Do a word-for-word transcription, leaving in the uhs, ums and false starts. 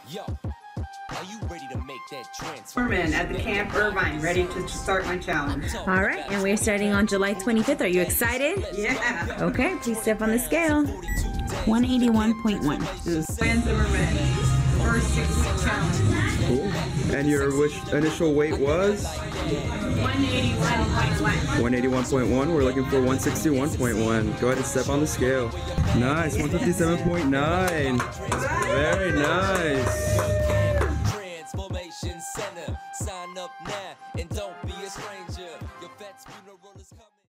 Yo, are you ready to make that transfer? Zimmerman at the Camp Irvine, ready to start my challenge. All right, and we're starting on July twenty-fifth. Are you excited? Yeah. Okay, please step on the scale. one eighty-one point one. Joanne Zimmerman, first six-week challenge. Cool. And your wish, initial weight was? one eighty-one point one. one eighty-one point one. We're looking for one sixty-one point one. Go ahead and step on the scale. Nice. one fifty-seven point nine. Very nice. Transformation Center. Sign up now and don't be a stranger. Your vet's funeral is coming.